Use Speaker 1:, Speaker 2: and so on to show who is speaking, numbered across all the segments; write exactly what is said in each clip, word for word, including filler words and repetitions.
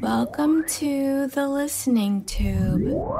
Speaker 1: Welcome to the Listening Tube.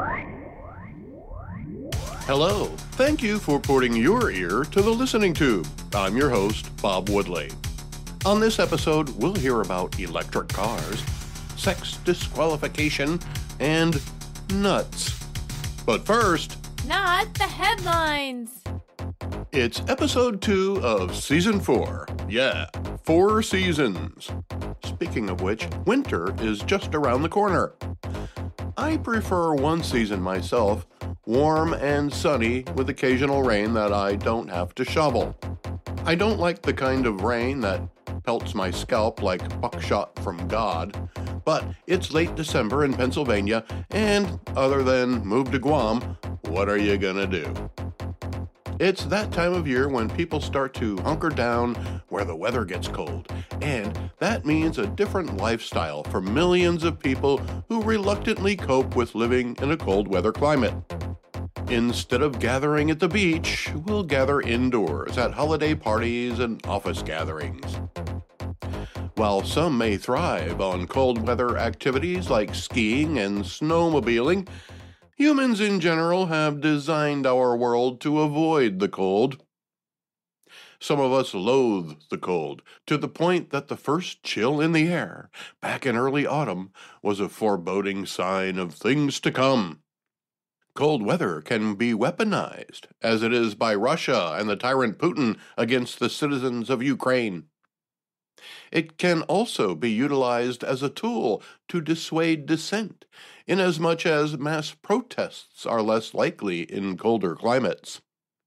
Speaker 2: Hello. Thank you for putting your ear to the Listening Tube. I'm your host, Bob Woodley. On this episode, we'll hear about electric cars, sex disqualification, and nuts. But first,
Speaker 1: Not the headlines.
Speaker 2: it's episode two of season four. Yeah, four seasons. Speaking of which, winter is just around the corner. I prefer one season myself, warm and sunny with occasional rain that I don't have to shovel. I don't like the kind of rain that pelts my scalp like buckshot from God, but it's late December in Pennsylvania, and other than move to Guam, what are you gonna do? It's that time of year when people start to hunker down where the weather gets cold, and that means a different lifestyle for millions of people who reluctantly cope with living in a cold weather climate. Instead of gathering at the beach, we'll gather indoors at holiday parties and office gatherings. While some may thrive on cold weather activities like skiing and snowmobiling, humans in general have designed our world to avoid the cold. Some of us loathe the cold, to the point that the first chill in the air, back in early autumn, was a foreboding sign of things to come. Cold weather can be weaponized, as it is by Russia and the tyrant Putin against the citizens of Ukraine. It can also be utilized as a tool to dissuade dissent, inasmuch as mass protests are less likely in colder climates.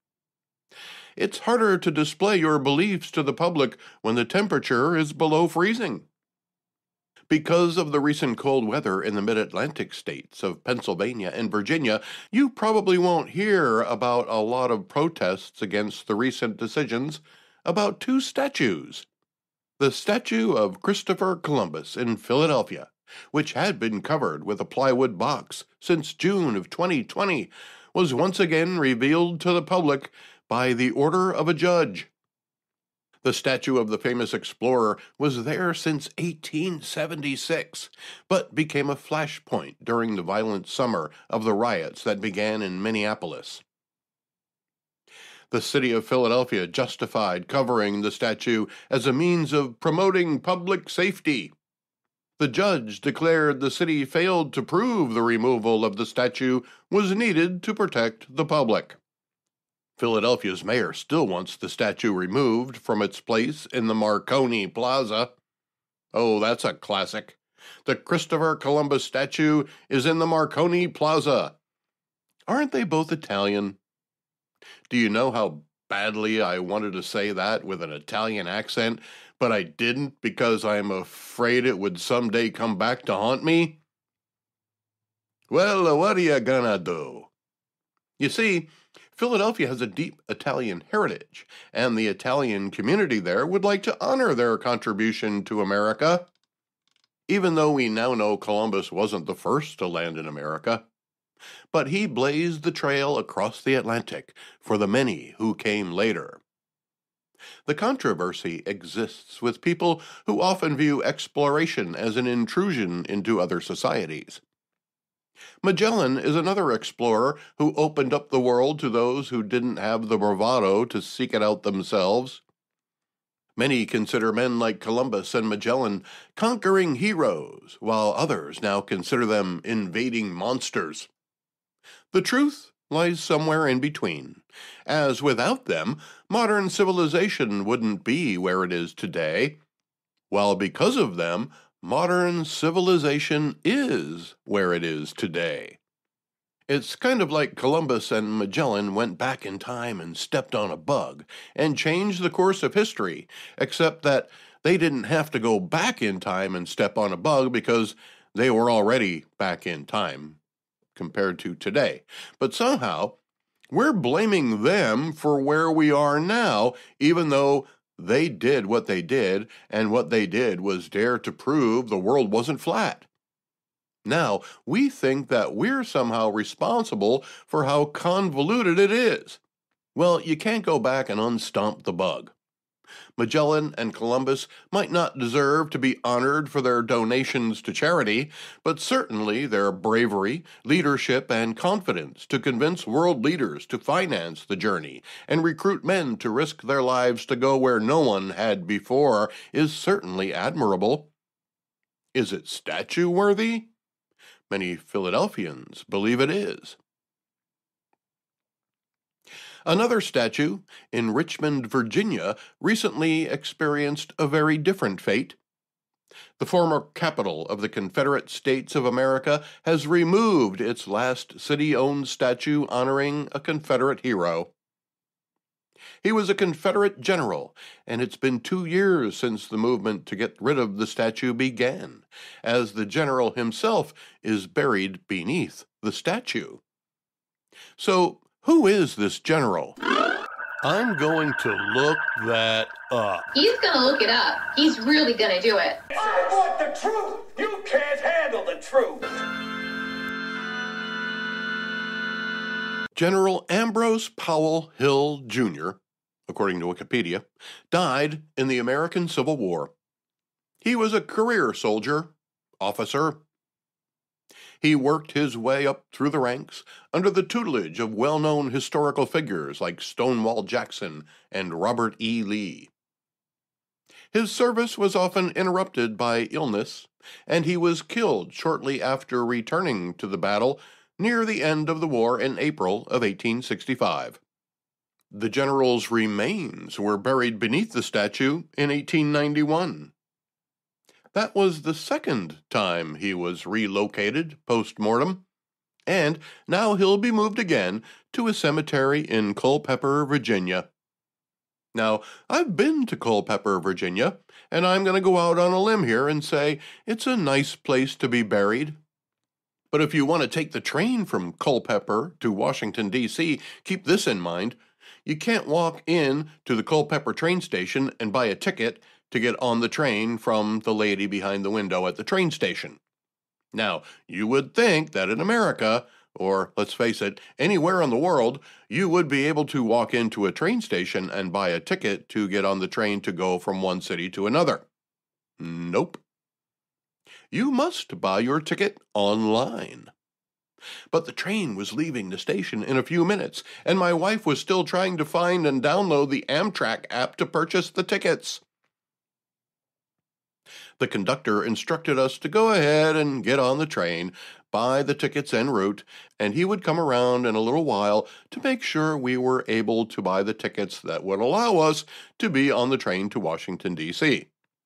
Speaker 2: It's harder to display your beliefs to the public when the temperature is below freezing. Because of the recent cold weather in the mid-Atlantic states of Pennsylvania and Virginia, you probably won't hear about a lot of protests against the recent decisions about two statues. The statue of Christopher Columbus in Philadelphia, which had been covered with a plywood box since June of twenty twenty, was once again revealed to the public by the order of a judge. The statue of the famous explorer was there since eighteen seventy-six, but became a flashpoint during the violent summer of the riots that began in Minneapolis. The city of Philadelphia justified covering the statue as a means of promoting public safety. The judge declared the city failed to prove the removal of the statue was needed to protect the public. Philadelphia's mayor still wants the statue removed from its place in the Marconi Plaza. Oh, that's a classic. The Christopher Columbus statue is in the Marconi Plaza. Aren't they both Italian? Do you know how badly I wanted to say that with an Italian accent, but I didn't because I'm afraid it would someday come back to haunt me? Well, what are you gonna do? You see, Philadelphia has a deep Italian heritage, and the Italian community there would like to honor their contribution to America, even though we now know Columbus wasn't the first to land in America. But he blazed the trail across the Atlantic for the many who came later. The controversy exists with people who often view exploration as an intrusion into other societies. Magellan is another explorer who opened up the world to those who didn't have the bravado to seek it out themselves. Many consider men like Columbus and Magellan conquering heroes, while others now consider them invading monsters. The truth lies somewhere in between, as without them, modern civilization wouldn't be where it is today, while because of them, modern civilization is where it is today. It's kind of like Columbus and Magellan went back in time and stepped on a bug and changed the course of history, except that they didn't have to go back in time and step on a bug because they were already back in time compared to today. But somehow, we're blaming them for where we are now, even though they did what they did, and what they did was dare to prove the world wasn't flat. Now, we think that we're somehow responsible for how convoluted it is. Well, you can't go back and unstomp the bug. Magellan and Columbus might not deserve to be honored for their donations to charity, but certainly their bravery, leadership, and confidence to convince world leaders to finance the journey and recruit men to risk their lives to go where no one had before is certainly admirable. Is it statue-worthy? Many Philadelphians believe it is. Another statue in Richmond, Virginia, recently experienced a very different fate. The former capital of the Confederate States of America has removed its last city-owned statue honoring a Confederate hero. He was a Confederate general, and it's been two years since the movement to get rid of the statue began, as the general himself is buried beneath the statue. So, who is this general? I'm going to look that up.
Speaker 3: He's gonna look it up. He's really gonna do it.
Speaker 4: I want the truth! You can't handle the truth!
Speaker 2: General Ambrose Powell Hill, Junior, according to Wikipedia, died in the American Civil War. He was a career soldier, officer. He worked his way up through the ranks under the tutelage of well-known historical figures like Stonewall Jackson and Robert E. Lee. His service was often interrupted by illness, and he was killed shortly after returning to the battle near the end of the war in April of eighteen sixty-five. The general's remains were buried beneath the statue in eighteen ninety-one. That was the second time he was relocated post-mortem, and now he'll be moved again to a cemetery in Culpeper, Virginia. Now, I've been to Culpeper, Virginia, and I'm going to go out on a limb here and say it's a nice place to be buried. But if you want to take the train from Culpeper to Washington, D C, keep this in mind. You can't walk in to the Culpeper train station and buy a ticket to get on the train from the lady behind the window at the train station. Now, you would think that in America, or let's face it, anywhere in the world, you would be able to walk into a train station and buy a ticket to get on the train to go from one city to another. Nope. You must buy your ticket online. But the train was leaving the station in a few minutes, and my wife was still trying to find and download the Amtrak app to purchase the tickets. The conductor instructed us to go ahead and get on the train, buy the tickets en route, and he would come around in a little while to make sure we were able to buy the tickets that would allow us to be on the train to Washington, D C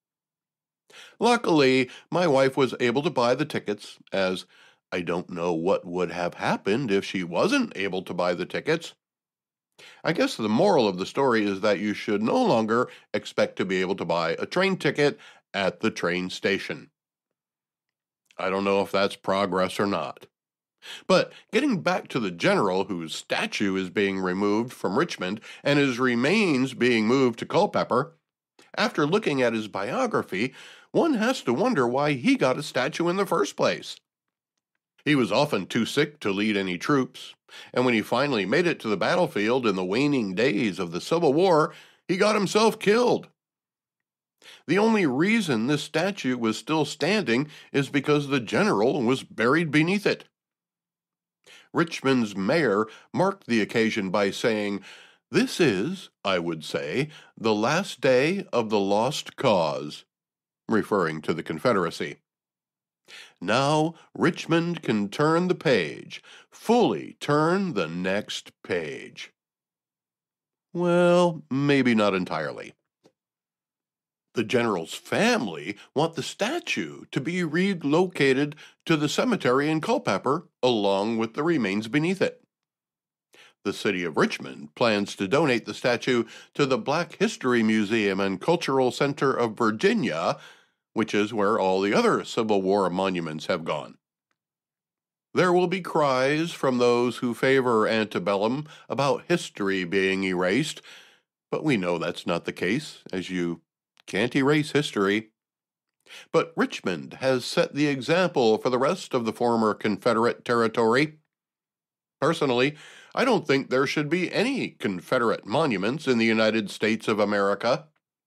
Speaker 2: Luckily, my wife was able to buy the tickets, as I don't know what would have happened if she wasn't able to buy the tickets. I guess the moral of the story is that you should no longer expect to be able to buy a train ticket at the train station. I don't know if that's progress or not. But getting back to the general whose statue is being removed from Richmond and his remains being moved to Culpeper, after looking at his biography, one has to wonder why he got a statue in the first place. He was often too sick to lead any troops, and when he finally made it to the battlefield in the waning days of the Civil War, he got himself killed. The only reason this statue was still standing is because the general was buried beneath it. Richmond's mayor marked the occasion by saying, "This is, I would say, the last day of the lost cause," referring to the Confederacy. Now Richmond can turn the page, fully turn the next page. Well, maybe not entirely. The general's family want the statue to be relocated to the cemetery in Culpeper along with the remains beneath it. The city of Richmond plans to donate the statue to the Black History Museum and Cultural Center of Virginia, which is where all the other Civil War monuments have gone. There will be cries from those who favor antebellum about history being erased, but we know that's not the case, as you can't erase history. But Richmond has set the example for the rest of the former Confederate territory. Personally, I don't think there should be any Confederate monuments in the United States of America.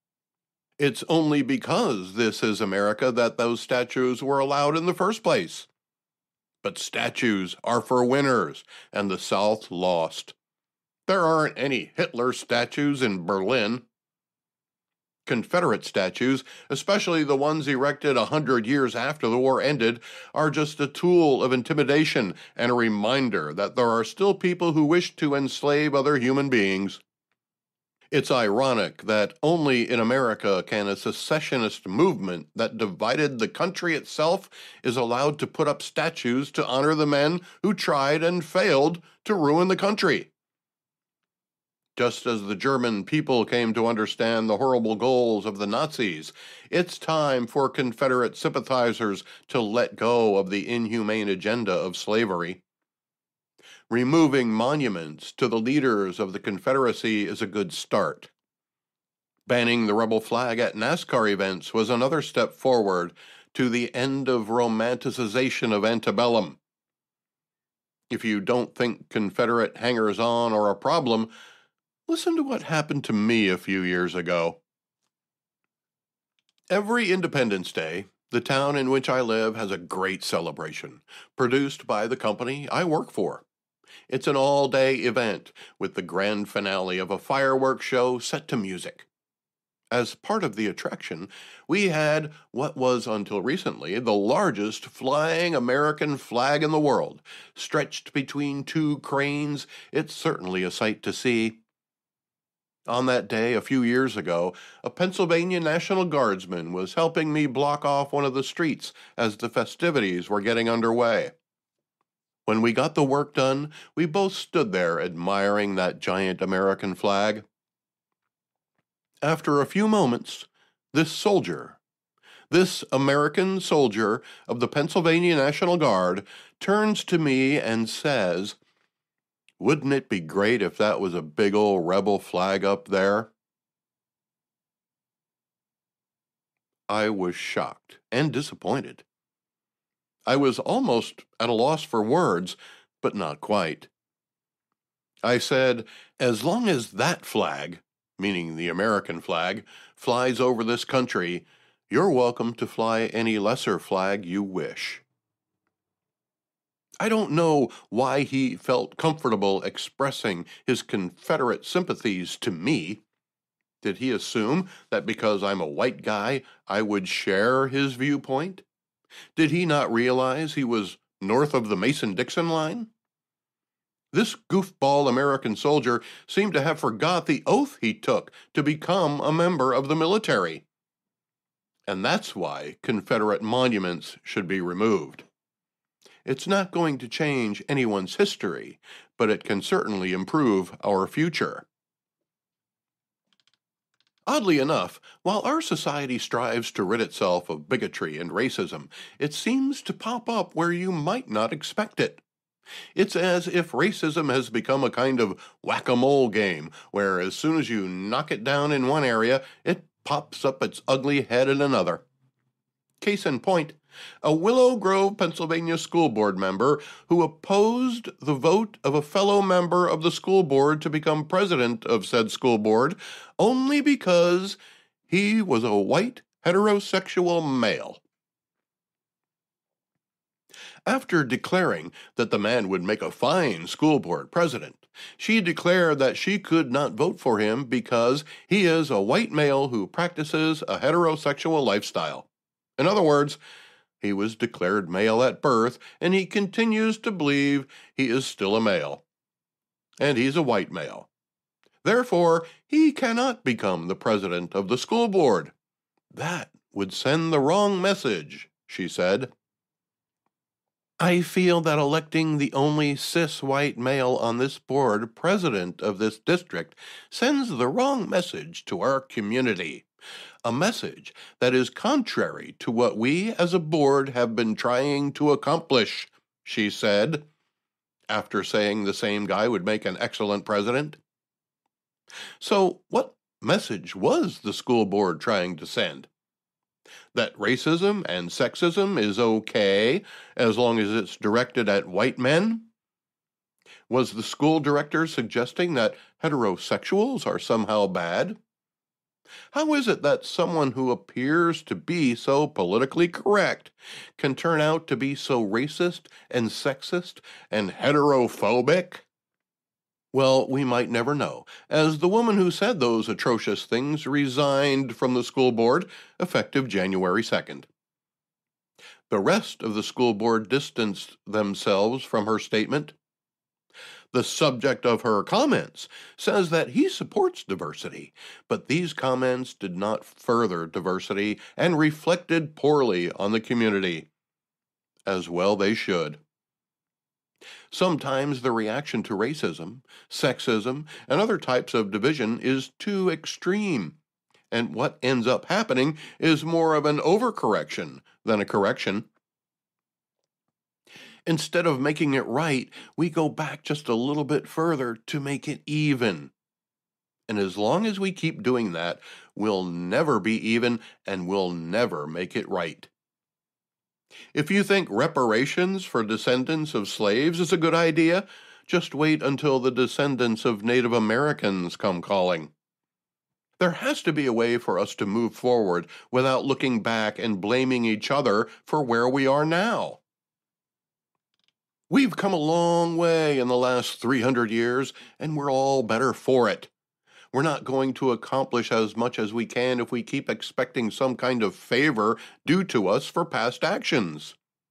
Speaker 2: It's only because this is America that those statues were allowed in the first place. But statues are for winners, and the South lost. There aren't any Hitler statues in Berlin. Confederate statues, especially the ones erected a hundred years after the war ended, are just a tool of intimidation and a reminder that there are still people who wish to enslave other human beings. It's ironic that only in America can a secessionist movement that divided the country itself is allowed to put up statues to honor the men who tried and failed to ruin the country. Just as the German people came to understand the horrible goals of the Nazis, it's time for Confederate sympathizers to let go of the inhumane agenda of slavery. Removing monuments to the leaders of the Confederacy is a good start. Banning the rebel flag at NASCAR events was another step forward to the end of romanticization of antebellum. If you don't think Confederate hangers-on are a problem, listen to what happened to me a few years ago. Every Independence Day, the town in which I live has a great celebration, produced by the company I work for. It's an all-day event, with the grand finale of a fireworks show set to music. As part of the attraction, we had what was until recently the largest flying American flag in the world. Stretched between two cranes, it's certainly a sight to see. On that day, a few years ago, a Pennsylvania National Guardsman was helping me block off one of the streets as the festivities were getting underway. When we got the work done, we both stood there admiring that giant American flag. After a few moments, this soldier, this American soldier of the Pennsylvania National Guard, turns to me and says, "Wouldn't it be great if that was a big old rebel flag up there?" I was shocked and disappointed. I was almost at a loss for words, but not quite. I said, "As long as that flag, meaning the American flag, flies over this country, you're welcome to fly any lesser flag you wish." I don't know why he felt comfortable expressing his Confederate sympathies to me. Did he assume that because I'm a white guy, I would share his viewpoint? Did he not realize he was north of the Mason-Dixon line? This goofball American soldier seemed to have forgot the oath he took to become a member of the military. And that's why Confederate monuments should be removed. It's not going to change anyone's history, but it can certainly improve our future. Oddly enough, while our society strives to rid itself of bigotry and racism, it seems to pop up where you might not expect it. It's as if racism has become a kind of whack-a-mole game, where as soon as you knock it down in one area, it pops up its ugly head in another. Case in point, a Willow Grove, Pennsylvania school board member who opposed the vote of a fellow member of the school board to become president of said school board only because he was a white heterosexual male. After declaring that the man would make a fine school board president, she declared that she could not vote for him because he is a white male who practices a heterosexual lifestyle. In other words, he was declared male at birth, and he continues to believe he is still a male. And he's a white male. Therefore, he cannot become the president of the school board. That would send the wrong message, she said. I feel that electing the only cis-white male on this board president of this district sends the wrong message to our community. A message that is contrary to what we as a board have been trying to accomplish, she said, after saying the same guy would make an excellent president. So what message was the school board trying to send? That racism and sexism is okay as long as it's directed at white men? Was the school director suggesting that heterosexuals are somehow bad? How is it that someone who appears to be so politically correct can turn out to be so racist and sexist and heterophobic? Well, we might never know, as the woman who said those atrocious things resigned from the school board effective January second. The rest of the school board distanced themselves from her statement. The subject of her comments says that he supports diversity, but these comments did not further diversity and reflected poorly on the community. As well they should. Sometimes the reaction to racism, sexism, and other types of division is too extreme, and what ends up happening is more of an overcorrection than a correction. Instead of making it right, we go back just a little bit further to make it even. And as long as we keep doing that, we'll never be even and we'll never make it right. If you think reparations for descendants of slaves is a good idea, just wait until the descendants of Native Americans come calling. There has to be a way for us to move forward without looking back and blaming each other for where we are now. We've come a long way in the last three hundred years, and we're all better for it. We're not going to accomplish as much as we can if we keep expecting some kind of favor due to us for past actions.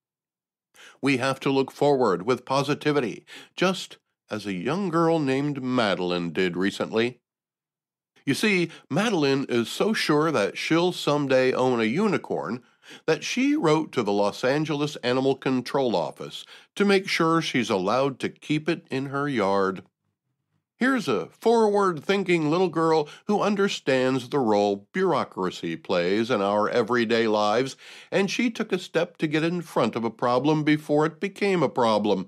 Speaker 2: We have to look forward with positivity, just as a young girl named Madeline did recently. You see, Madeline is so sure that she'll someday own a unicorn that she wrote to the Los Angeles Animal Control Office to make sure she's allowed to keep it in her yard. Here's a forward-thinking little girl who understands the role bureaucracy plays in our everyday lives, and she took a step to get in front of a problem before it became a problem.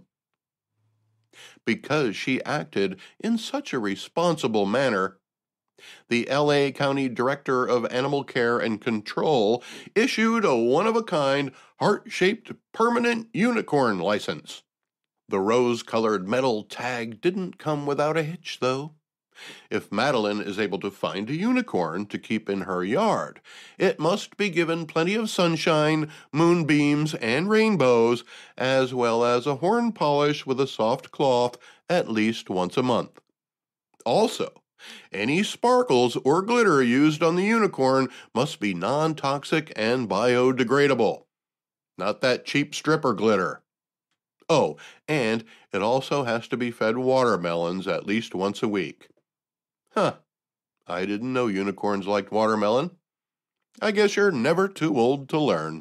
Speaker 2: Because she acted in such a responsible manner, the L A County Director of Animal Care and Control issued a one-of-a-kind, heart-shaped permanent unicorn license. The rose-colored metal tag didn't come without a hitch, though. If Madeline is able to find a unicorn to keep in her yard, it must be given plenty of sunshine, moonbeams, and rainbows, as well as a horn polish with a soft cloth at least once a month. Also, any sparkles or glitter used on the unicorn must be non-toxic and biodegradable. Not that cheap stripper glitter. Oh, and it also has to be fed watermelons at least once a week. Huh, I didn't know unicorns liked watermelon. I guess you're never too old to learn.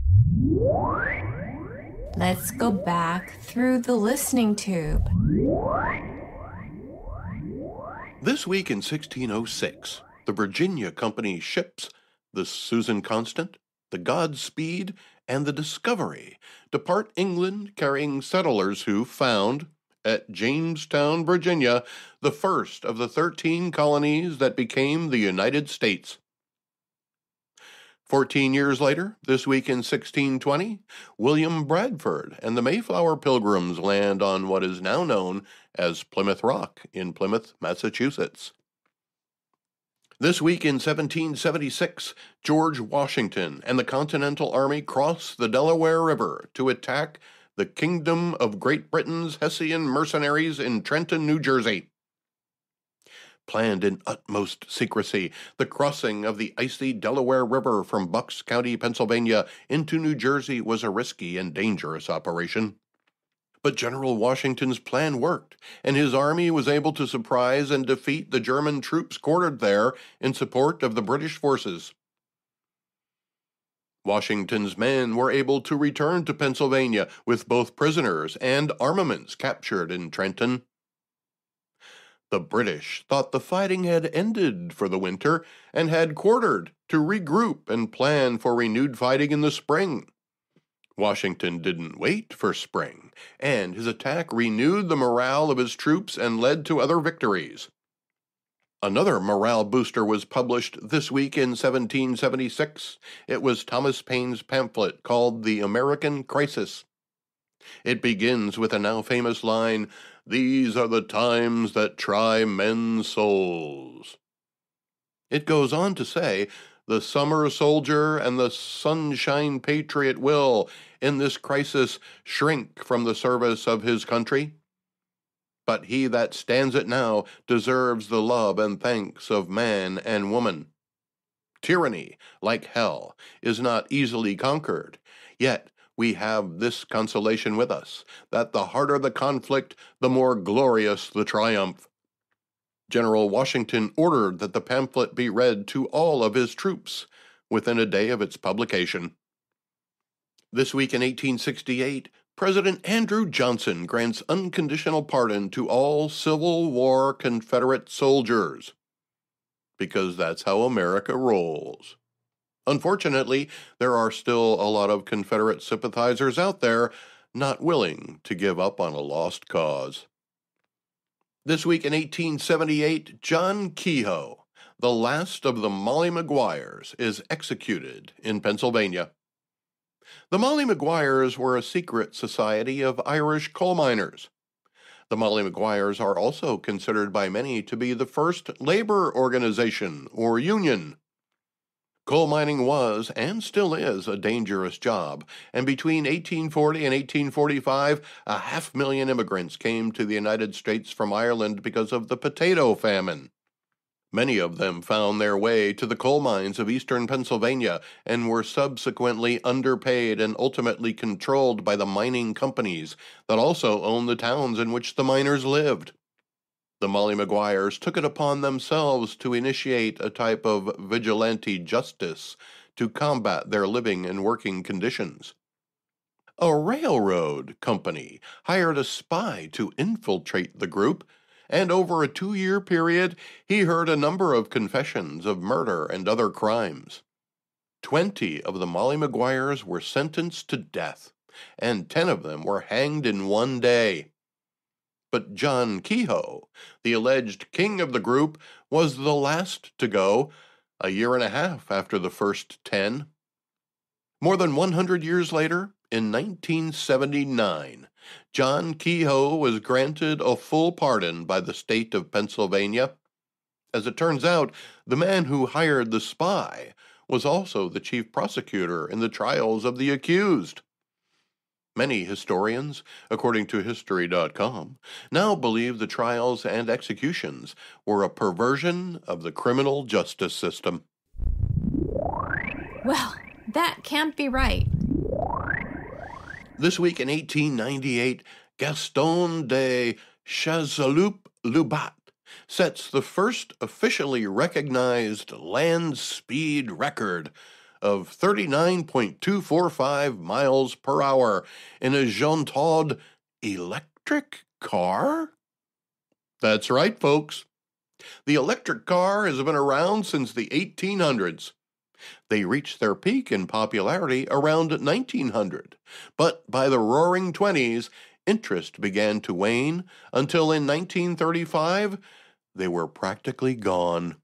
Speaker 1: Let's go back through the listening tube.
Speaker 2: This week in sixteen oh six, the Virginia Company ships the Susan Constant, the Godspeed, and the Discovery depart England carrying settlers who found, at Jamestown, Virginia, the first of the thirteen colonies that became the United States. Fourteen years later, this week in sixteen twenty, William Bradford and the Mayflower Pilgrims land on what is now known as Plymouth Rock in Plymouth, Massachusetts. This week in seventeen seventy-six, George Washington and the Continental Army cross the Delaware River to attack the Kingdom of Great Britain's Hessian mercenaries in Trenton, New Jersey. Planned in utmost secrecy, the crossing of the icy Delaware River from Bucks County, Pennsylvania, into New Jersey was a risky and dangerous operation. But General Washington's plan worked, and his army was able to surprise and defeat the German troops quartered there in support of the British forces. Washington's men were able to return to Pennsylvania with both prisoners and armaments captured in Trenton. The British thought the fighting had ended for the winter and had quartered to regroup and plan for renewed fighting in the spring. Washington didn't wait for spring, and his attack renewed the morale of his troops and led to other victories. Another morale booster was published this week in seventeen seventy-six. It was Thomas Paine's pamphlet called The American Crisis. It begins with a now famous line, "These are the times that try men's souls." It goes on to say, the summer soldier and the sunshine patriot will, in this crisis, shrink from the service of his country. But he that stands it now deserves the love and thanks of man and woman. Tyranny, like hell, is not easily conquered, yet we have this consolation with us, that the harder the conflict, the more glorious the triumph. General Washington ordered that the pamphlet be read to all of his troops within a day of its publication. This week in eighteen sixty-eight, President Andrew Johnson grants unconditional pardon to all Civil War Confederate soldiers, because that's how America rolls. Unfortunately, there are still a lot of Confederate sympathizers out there not willing to give up on a lost cause. This week in eighteen seventy-eight, John Kehoe, the last of the Molly Maguires, is executed in Pennsylvania. The Molly Maguires were a secret society of Irish coal miners. The Molly Maguires are also considered by many to be the first labor organization or union. Coal mining was, and still is, a dangerous job, and between eighteen forty and eighteen forty-five, a half million immigrants came to the United States from Ireland because of the potato famine. Many of them found their way to the coal mines of eastern Pennsylvania and were subsequently underpaid and ultimately controlled by the mining companies that also owned the towns in which the miners lived. The Molly Maguires took it upon themselves to initiate a type of vigilante justice to combat their living and working conditions. A railroad company hired a spy to infiltrate the group, and over a two-year period, he heard a number of confessions of murder and other crimes. Twenty of the Molly Maguires were sentenced to death, and ten of them were hanged in one day. But John Kehoe, the alleged king of the group, was the last to go, a year and a half after the first ten. More than one hundred years later, in nineteen seventy-nine, John Kehoe was granted a full pardon by the state of Pennsylvania. As it turns out, the man who hired the spy was also the chief prosecutor in the trials of the accused. Many historians, according to History dot com, now believe the trials and executions were a perversion of the criminal justice system.
Speaker 1: Well, that can't be right.
Speaker 2: This week in eighteen ninety-eight, Gaston de Chazeloup-Loubat sets the first officially recognized land speed record of thirty-nine point two four five miles per hour in a Jean Todt electric car? That's right, folks. The electric car has been around since the eighteen hundreds. They reached their peak in popularity around nineteen hundred, but by the Roaring Twenties, interest began to wane until in nineteen thirty-five, they were practically gone.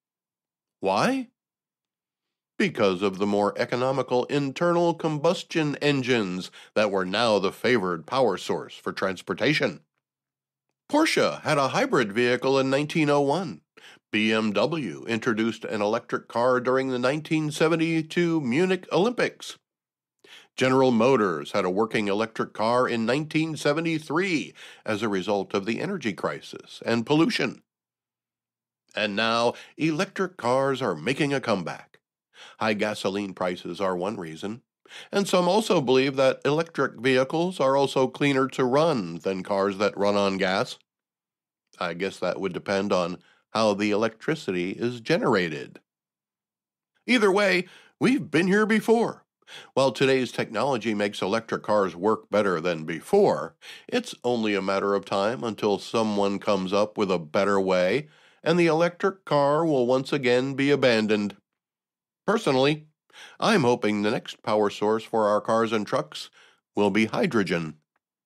Speaker 2: Why? Because of the more economical internal combustion engines that were now the favored power source for transportation. Porsche had a hybrid vehicle in nineteen oh one. B M W introduced an electric car during the nineteen seventy-two Munich Olympics. General Motors had a working electric car in nineteen seventy-three as a result of the energy crisis and pollution. And now, electric cars are making a comeback. High gasoline prices are one reason, and some also believe that electric vehicles are also cleaner to run than cars that run on gas. I guess that would depend on how the electricity is generated. Either way, we've been here before. While today's technology makes electric cars work better than before, it's only a matter of time until someone comes up with a better way, and the electric car will once again be abandoned. Personally, I'm hoping the next power source for our cars and trucks will be hydrogen.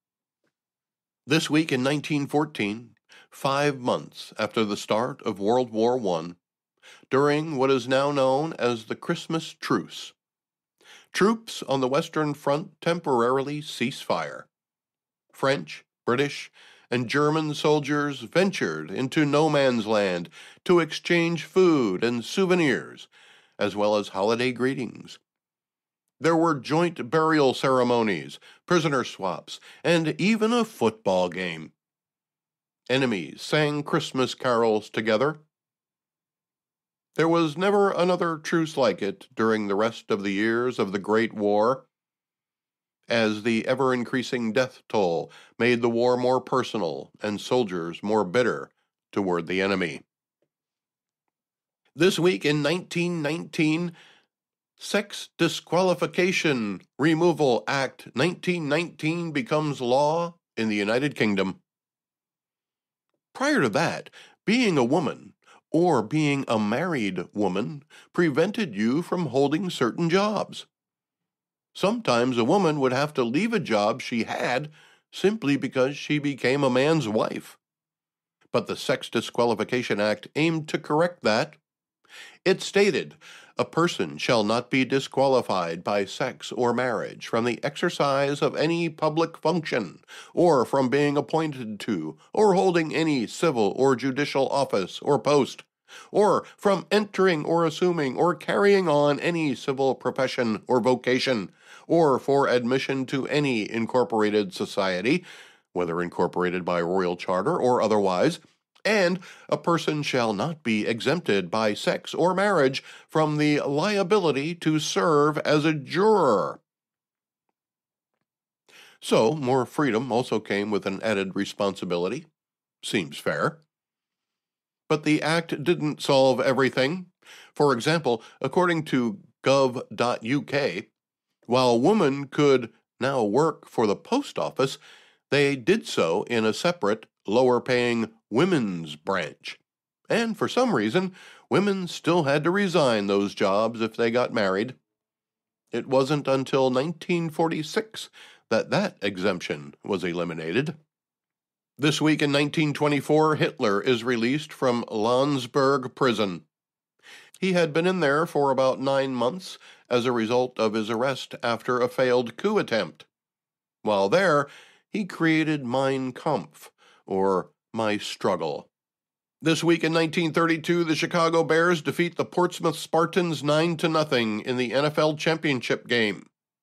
Speaker 2: This week in nineteen fourteen, five months after the start of World War One, during what is now known as the Christmas Truce, troops on the Western Front temporarily cease fire. French, British, and German soldiers ventured into no man's land to exchange food and souvenirs, as well as holiday greetings. There were joint burial ceremonies, prisoner swaps, and even a football game. Enemies sang Christmas carols together. There was never another truce like it during the rest of the years of the Great War, as the ever-increasing death toll made the war more personal and soldiers more bitter toward the enemy. This week in nineteen nineteen, Sex Disqualification Removal Act nineteen nineteen becomes law in the United Kingdom. Prior to that, being a woman or being a married woman prevented you from holding certain jobs. Sometimes a woman would have to leave a job she had simply because she became a man's wife. But the Sex Disqualification Act aimed to correct that. It stated, "A person shall not be disqualified by sex or marriage from the exercise of any public function, or from being appointed to, or holding any civil or judicial office or post, or from entering or assuming or carrying on any civil profession or vocation, or for admission to any incorporated society, whether incorporated by royal charter or otherwise, and a person shall not be exempted by sex or marriage from the liability to serve as a juror." So, more freedom also came with an added responsibility. Seems fair. But the act didn't solve everything. For example, according to gov dot U K, while women could now work for the post office, they did so in a separate, lower-paying women's branch. And for some reason, women still had to resign those jobs if they got married. It wasn't until nineteen forty-six that that exemption was eliminated. This week in nineteen twenty-four, Hitler is released from Landsberg prison. He had been in there for about nine months as a result of his arrest after a failed coup attempt. While there, he created Mein Kampf, or My Struggle. This week in nineteen thirty-two, the Chicago Bears defeat the Portsmouth Spartans nine to nothing in the N F L championship game.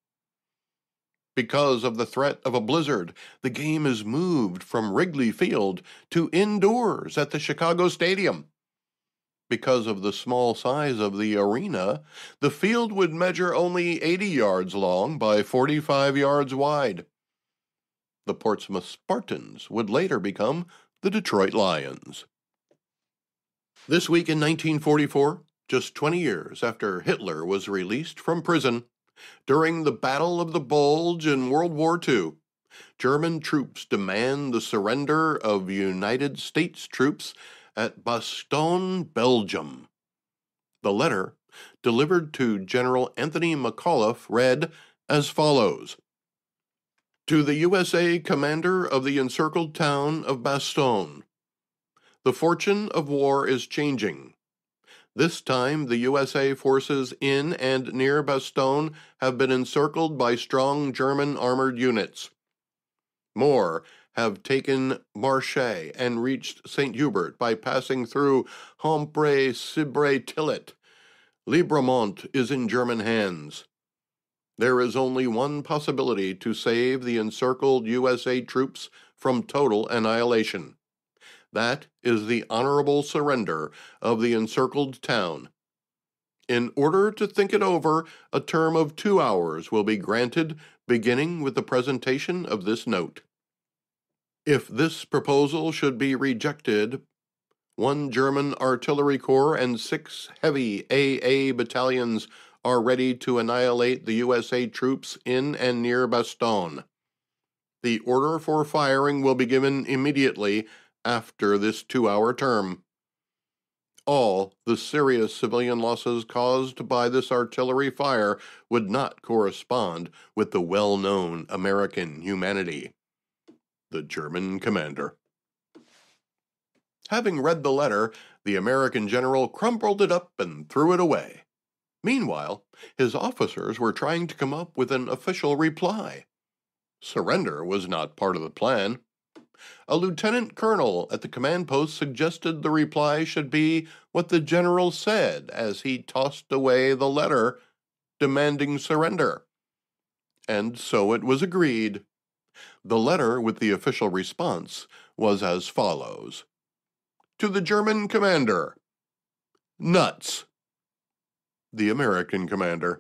Speaker 2: Because of the threat of a blizzard, the game is moved from Wrigley Field to indoors at the Chicago Stadium. Because of the small size of the arena, the field would measure only eighty yards long by forty-five yards wide. The Portsmouth Spartans would later become the Detroit Lions. This week in nineteen forty-four, just twenty years after Hitler was released from prison, during the Battle of the Bulge in World War Two, German troops demand the surrender of United States troops at Bastogne, Belgium. The letter, delivered to General Anthony McAuliffe, read as follows: "To the U S A commander of the encircled town of Bastogne, the fortune of war is changing. This time the U S A forces in and near Bastogne have been encircled by strong German armored units. More have taken Marche and reached Saint Hubert by passing through Hombre-Cibre-Tillet. Libremont is in German hands. There is only one possibility to save the encircled U S A troops from total annihilation. That is the honorable surrender of the encircled town. In order to think it over, a term of two hours will be granted, beginning with the presentation of this note. If this proposal should be rejected, one German artillery corps and six heavy A A battalions are ready to annihilate the U S A troops in and near Bastogne. The order for firing will be given immediately after this two-hour term. All the serious civilian losses caused by this artillery fire would not correspond with the well-known American humanity." The German commander. Having read the letter, the American general crumpled it up and threw it away. Meanwhile, his officers were trying to come up with an official reply. Surrender was not part of the plan. A lieutenant colonel at the command post suggested the reply should be what the general said as he tossed away the letter demanding surrender. And so it was agreed. The letter with the official response was as follows. To the German commander. Nuts. The American commander.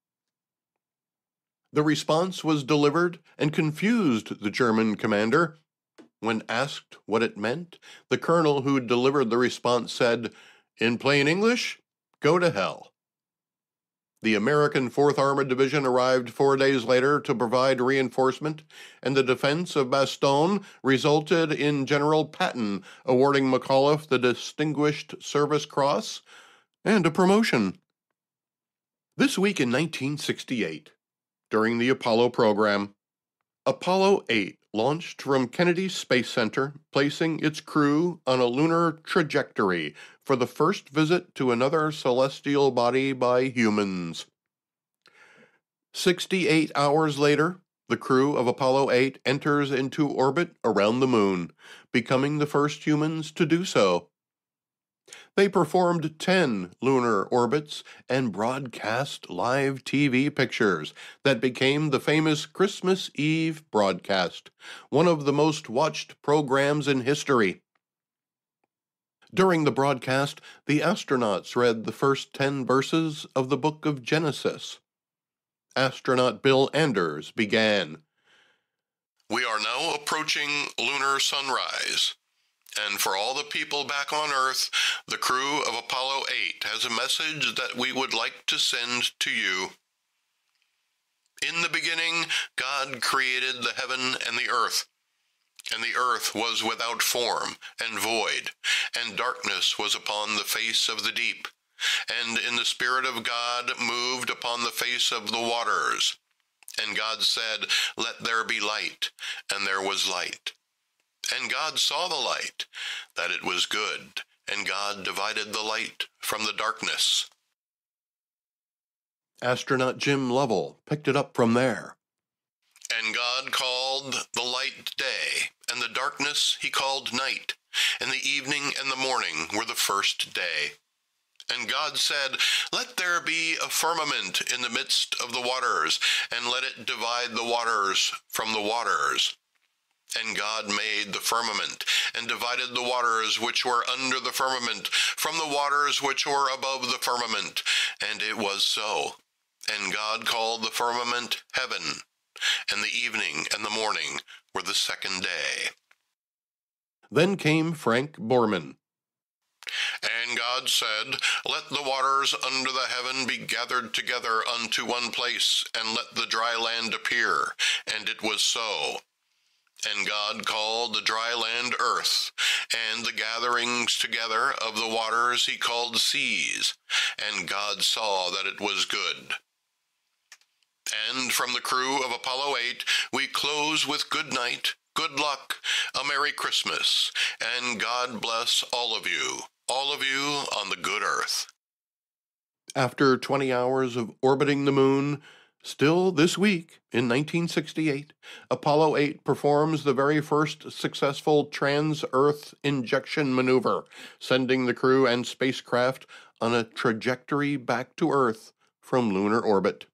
Speaker 2: The response was delivered and confused the German commander. When asked what it meant, the colonel who delivered the response said, in plain English, go to hell. The American fourth Armored Division arrived four days later to provide reinforcement, and the defense of Bastogne resulted in General Patton awarding McAuliffe the Distinguished Service Cross and a promotion. This week in nineteen sixty-eight, during the Apollo program, Apollo eight launched from Kennedy Space Center, placing its crew on a lunar trajectory for the first visit to another celestial body by humans. sixty-eight hours later, the crew of Apollo eight enters into orbit around the moon, becoming the first humans to do so. They performed ten lunar orbits and broadcast live T V pictures that became the famous Christmas Eve broadcast, one of the most watched programs in history. During the broadcast, the astronauts read the first ten verses of the book of Genesis. Astronaut Bill Anders began, We are now approaching lunar sunrise. And for all the people back on Earth, the crew of Apollo eight has a message that we would like to send to you. In the beginning, God created the heaven and the earth. And the earth was without form and void, and darkness was upon the face of the deep. And in the Spirit of God moved upon the face of the waters. And God said, Let there be light, and there was light. And God saw the light, that it was good, and God divided the light from the darkness. Astronaut Jim Lovell picked it up from there. And God called the light day, and the darkness he called night, and the evening and the morning were the first day. And God said, Let there be a firmament in the midst of the waters, and let it divide the waters from the waters. And God made the firmament, and divided the waters which were under the firmament from the waters which were above the firmament. And it was so. And God called the firmament heaven, and the evening and the morning were the second day. Then came Frank Borman. And God said, Let the waters under the heaven be gathered together unto one place, and let the dry land appear. And it was so. And God called the dry land earth, and the gatherings together of the waters he called seas. And God saw that it was good. And from the crew of Apollo eight, we close with good night, good luck, a Merry Christmas, and God bless all of you, all of you on the good earth. After twenty hours of orbiting the moon, still this week, in nineteen sixty-eight, Apollo eight performs the very first successful trans-Earth injection maneuver, sending the crew and spacecraft on a trajectory back to Earth from lunar orbit.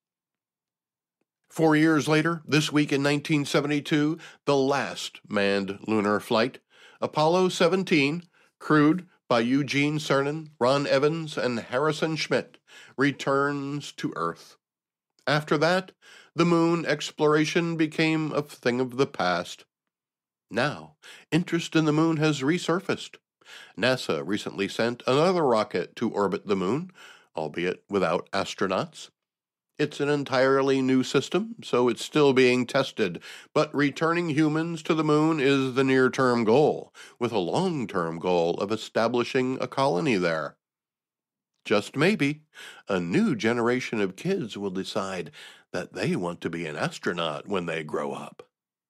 Speaker 2: Four years later, this week in nineteen seventy-two, the last manned lunar flight, Apollo seventeen, crewed by Eugene Cernan, Ron Evans, and Harrison Schmitt, returns to Earth. After that, the moon exploration became a thing of the past. Now, interest in the moon has resurfaced. NASA recently sent another rocket to orbit the moon, albeit without astronauts. It's an entirely new system, so it's still being tested, but returning humans to the moon is the near-term goal, with a long-term goal of establishing a colony there. Just maybe, a new generation of kids will decide that they want to be an astronaut when they grow up.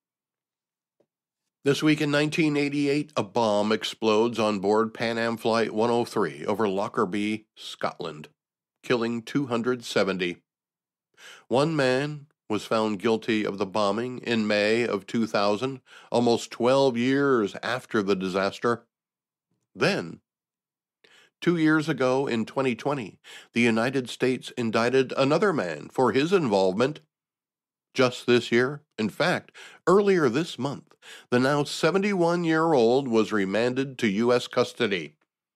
Speaker 2: This week in nineteen eighty-eight, a bomb explodes on board Pan Am Flight one oh three over Lockerbie, Scotland, killing two hundred seventy. One man was found guilty of the bombing in May of two thousand, almost twelve years after the disaster. Then, two years ago in twenty twenty, the United States indicted another man for his involvement. Just this year, in fact, earlier this month, the now seventy-one-year-old was remanded to U S custody.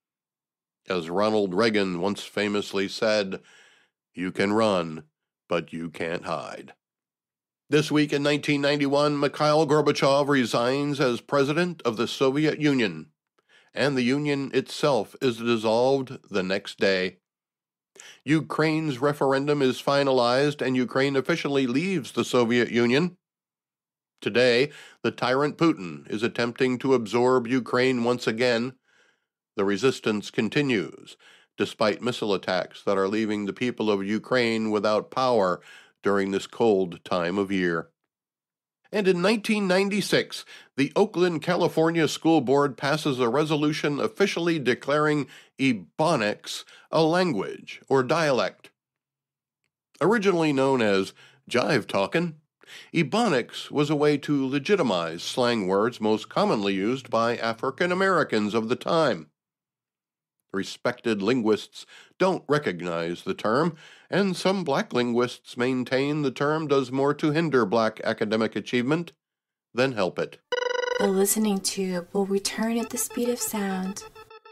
Speaker 2: As Ronald Reagan once famously said, "You can run, but you can't hide." This week in nineteen ninety-one, Mikhail Gorbachev resigns as president of the Soviet Union, and the Union itself is dissolved the next day. Ukraine's referendum is finalized, and Ukraine officially leaves the Soviet Union. Today, the tyrant Putin is attempting to absorb Ukraine once again. The resistance continues, despite missile attacks that are leaving the people of Ukraine without power during this cold time of year. And in nineteen ninety-six, the Oakland, California School Board passes a resolution officially declaring Ebonics a language or dialect. Originally known as jive talkin', Ebonics was a way to legitimize slang words most commonly used by African Americans of the time. Respected linguists don't recognize the term, and some black linguists maintain the term does more to hinder black academic achievement than help it.
Speaker 1: The listening tube will return at the speed of sound.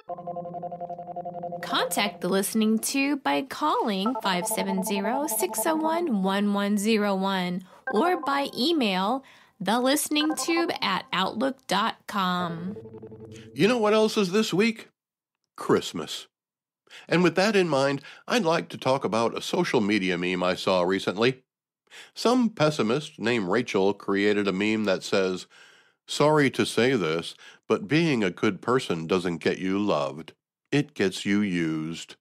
Speaker 1: Contact the listening tube by calling five seven zero, six zero one, one one zero one or by email thelisteningtube at outlook dot com.
Speaker 2: You know what else is this week? Christmas. And with that in mind, I'd like to talk about a social media meme I saw recently. Some pessimist named Rachel created a meme that says, "Sorry to say this, but being a good person doesn't get you loved. It gets you used."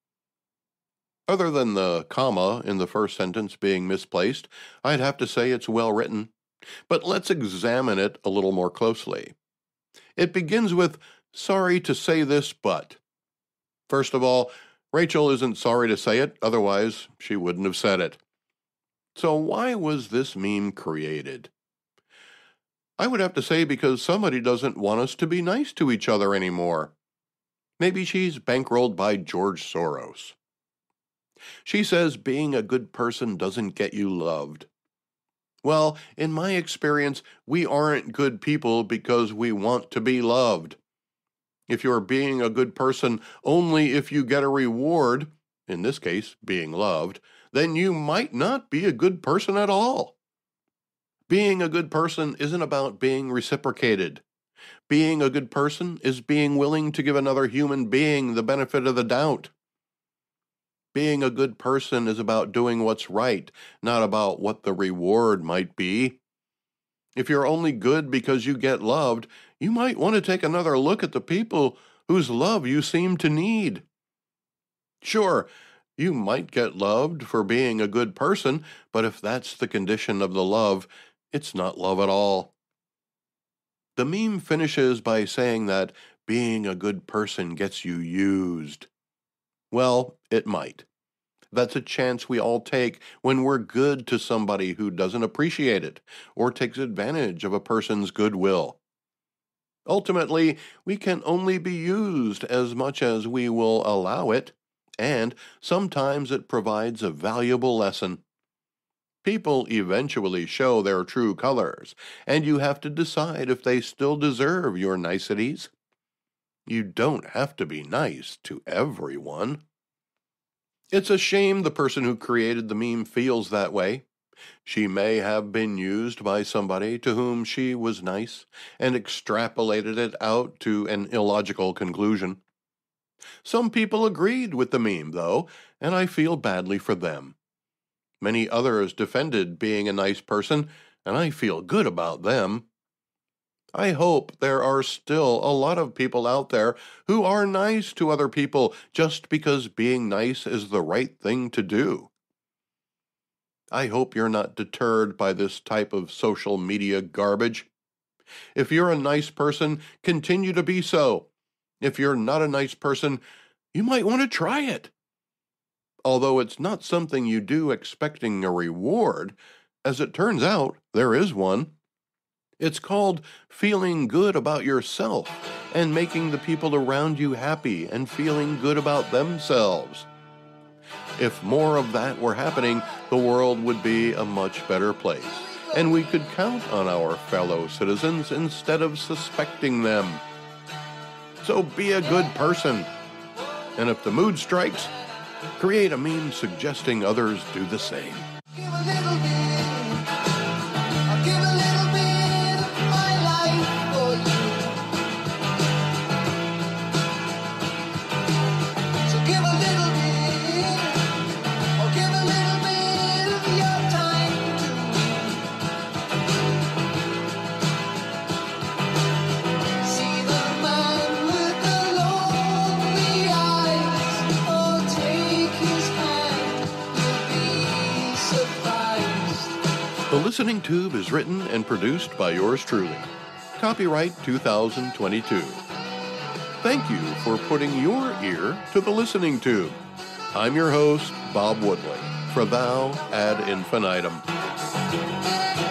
Speaker 2: Other than the comma in the first sentence being misplaced, I'd have to say it's well written. But let's examine it a little more closely. It begins with, "Sorry to say this, but." First of all, Rachel isn't sorry to say it, otherwise she wouldn't have said it. So why was this meme created? I would have to say because somebody doesn't want us to be nice to each other anymore. Maybe she's bankrolled by George Soros. She says being a good person doesn't get you loved. Well, in my experience, we aren't good people because we want to be loved. If you're being a good person only if you get a reward, in this case, being loved, then you might not be a good person at all. Being a good person isn't about being reciprocated. Being a good person is being willing to give another human being the benefit of the doubt. Being a good person is about doing what's right, not about what the reward might be. If you're only good because you get loved, you might want to take another look at the people whose love you seem to need. Sure, you might get loved for being a good person, but if that's the condition of the love, it's not love at all. The meme finishes by saying that being a good person gets you used. Well, it might. That's a chance we all take when we're good to somebody who doesn't appreciate it or takes advantage of a person's goodwill. Ultimately, we can only be used as much as we will allow it, and sometimes it provides a valuable lesson. People eventually show their true colors, and you have to decide if they still deserve your niceties. You don't have to be nice to everyone. It's a shame the person who created the meme feels that way. She may have been used by somebody to whom she was nice and extrapolated it out to an illogical conclusion. Some people agreed with the meme, though, and I feel badly for them. Many others defended being a nice person, and I feel good about them. I hope there are still a lot of people out there who are nice to other people just because being nice is the right thing to do. I hope you're not deterred by this type of social media garbage. If you're a nice person, continue to be so. If you're not a nice person, you might want to try it. Although it's not something you do expecting a reward, As it turns out, there is one. It's called feeling good about yourself and making the people around you happy and feeling good about themselves. If more of that were happening, the world would be a much better place, and we could count on our fellow citizens instead of suspecting them. So be a good person. And if the mood strikes, create a meme suggesting others do the same.
Speaker 5: Give a little bit, I'll give a little bit of my life for you. So give a little bit, or give a little bit of your time to me. See the man with the lonely eyes, or take his hand, you'll be surprised.
Speaker 2: The Listening Tube is written and produced by yours truly. Copyright two thousand twenty-two. Thank you for putting your ear to the Listening Tube. I'm your host, Bob Woodley, for Thou Ad Infinitum.